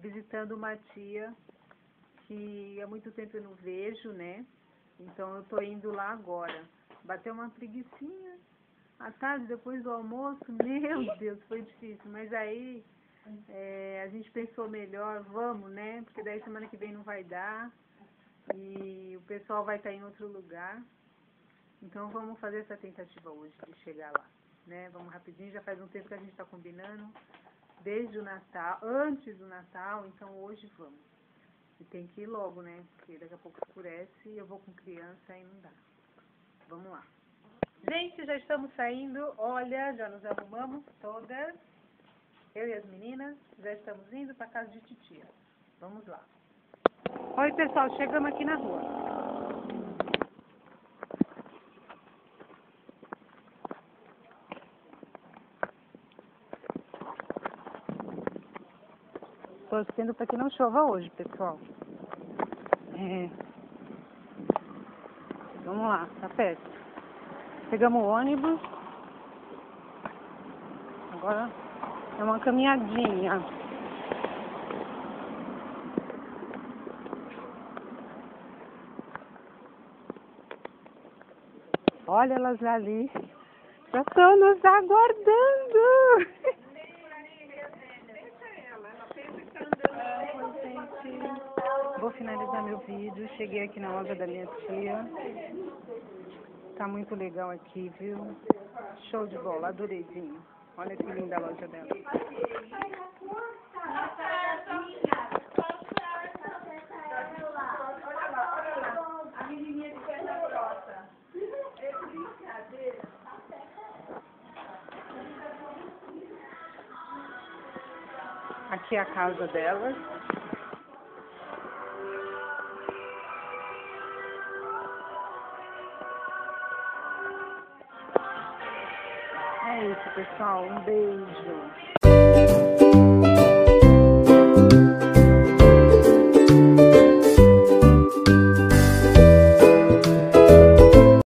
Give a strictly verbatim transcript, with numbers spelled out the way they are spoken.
visitando uma tia que há muito tempo eu não vejo, né? Então eu tô indo lá agora. Bateu uma preguicinha à tarde, depois do almoço, meu Deus, foi difícil. Mas aí é, a gente pensou melhor, vamos, né? Porque daí semana que vem não vai dar e o pessoal vai estar em outro lugar. Então vamos fazer essa tentativa hoje de chegar lá, né? Vamos rapidinho, já faz um tempo que a gente está combinando, desde o Natal, antes do Natal, então hoje vamos. E tem que ir logo, né? Porque daqui a pouco escurece e eu vou com criança e não dá. Vamos lá. Gente, já estamos saindo, olha, já nos arrumamos todas, eu e as meninas, já estamos indo para casa de titia. Vamos lá. Oi pessoal, chegamos aqui na rua. Torcendo para que não chova hoje, pessoal. É. Vamos lá, tá perto. Pegamos o ônibus. Agora é uma caminhadinha. Olha elas ali. Já estão nos aguardando. Vou finalizar meu vídeo. Cheguei aqui na loja da minha tia. Tá muito legal aqui, viu? Show de bola, adorei-zinho. Olha que linda a loja dela. A menininha de perna grossa. É brincadeira. Aqui é a casa delas. É isso, pessoal. Um beijo.